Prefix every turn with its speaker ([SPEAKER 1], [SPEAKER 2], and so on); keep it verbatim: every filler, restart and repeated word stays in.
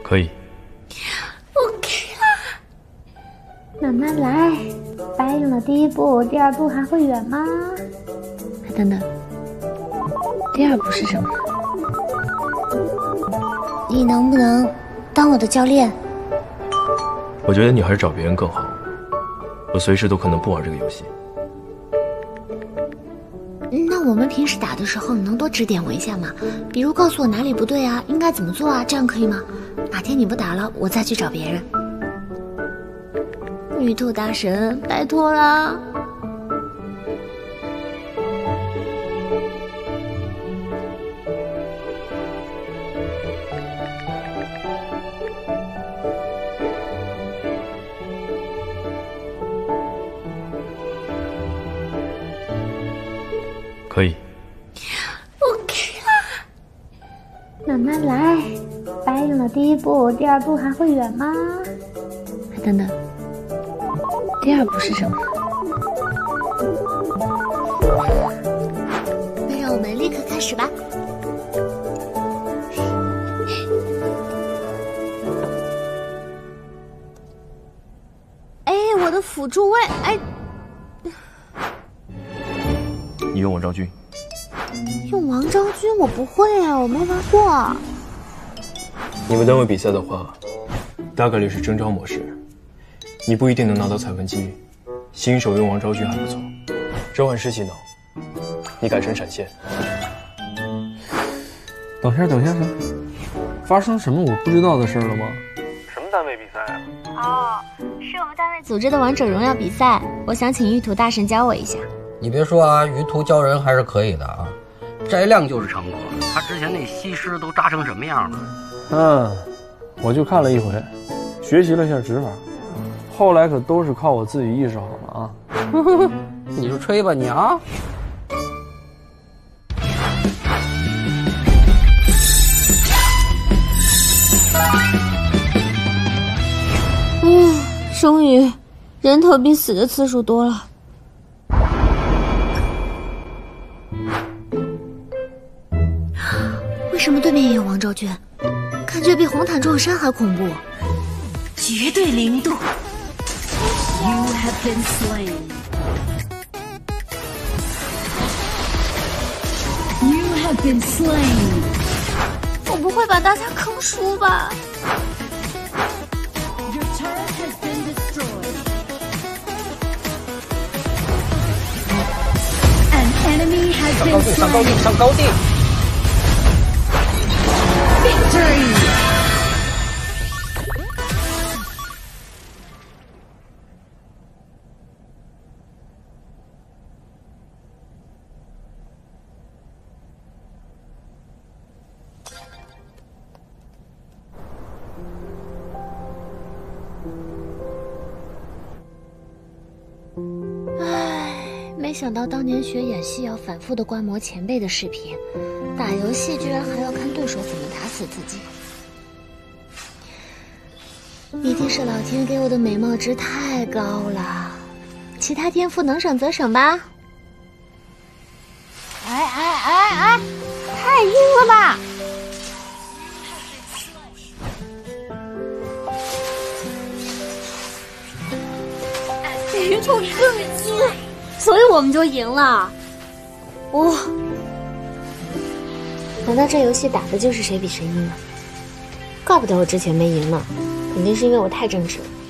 [SPEAKER 1] 可以。
[SPEAKER 2] OK 啦，慢慢来。答应了第一步，第二步还会远吗？哎，等等，第二步是什么？你能不能当我的教练？
[SPEAKER 1] 我觉得你还是找别人更好。我随时都可能不玩这个游戏。
[SPEAKER 2] 那我们平时打的时候，你能多指点我一下吗？比如告诉我哪里不对啊，应该怎么做啊，这样可以吗？哪天你不打了，我再去找别人。玉兔大神，拜托啦！
[SPEAKER 1] 可以。
[SPEAKER 2] OK 啦，慢慢来。答应了第一步，第二步还会远吗？哎，等等，第二步是什么？那让我们立刻开始吧。哎，我的辅助位，哎。
[SPEAKER 1] 你用王昭君。
[SPEAKER 2] 用王昭君我不会啊，我没玩过。
[SPEAKER 1] 你们单位比赛的话，大概率是征召模式，你不一定能拿到采分机。新手用王昭君还不错，召唤师技能，你改成闪现。
[SPEAKER 3] 等下，等下，等下，发生什么我不知道的事了吗？
[SPEAKER 4] 什么单位比赛啊？
[SPEAKER 2] 哦，是我们单位组织的王者荣耀比赛，我想请玉土大神教我一下。
[SPEAKER 5] 你别说啊，于途教人还是可以的啊，摘亮就是成果。他之前那西施都扎成什么样了？
[SPEAKER 3] 嗯，我就看了一回，学习了下指法，后来可都是靠我自己意识好了啊。
[SPEAKER 5] 你就吹吧你啊！
[SPEAKER 2] 嗯，终于，人头比死的次数多了。为什么对面也有王昭君？感觉比红毯撞山还恐怖。绝对零度。You have been slain. You have been slain. 我不会把大家坑输吧？Your turret has been destroyed. An enemy has been slain.
[SPEAKER 5] 上高地，上高地，上高地。
[SPEAKER 2] Victory! 唉，没想到当年学演戏要反复的观摩前辈的视频，打游戏居然还要看对手怎么打死自己。一定是老天给我的美貌值太高了，其他天赋能省则省吧。哎哎哎哎，太阴了吧！鱼兔更阴，所以我们就赢了。哇、哦！难道这游戏打的就是谁比谁阴吗？怪不得我之前没赢呢，肯定是因为我太正直了。